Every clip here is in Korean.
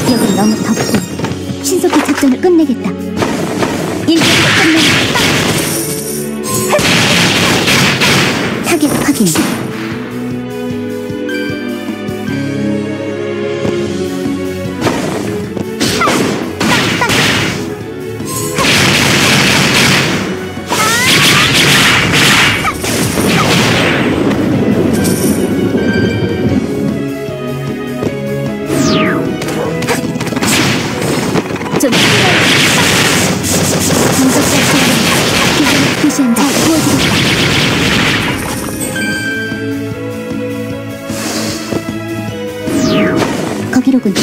여긴 너무 덥고 신속히 작전을 끝내겠다. 일격으로 끝내겠다. 타겟 확인. 좀 정석자 기준을 표시한 잘 도와주겠다. 거기로군.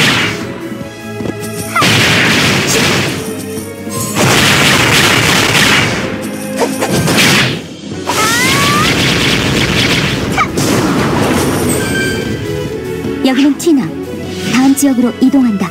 여기는 티나. 다음 지역으로 이동한다.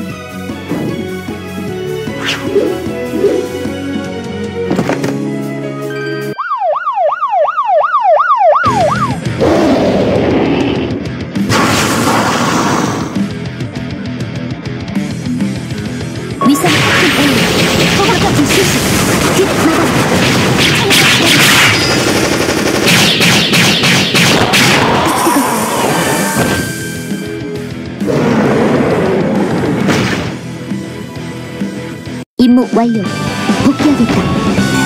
위상 확인 A. 허가까지 실시. 뒷 마감. 임무 완료. 복귀하겠다.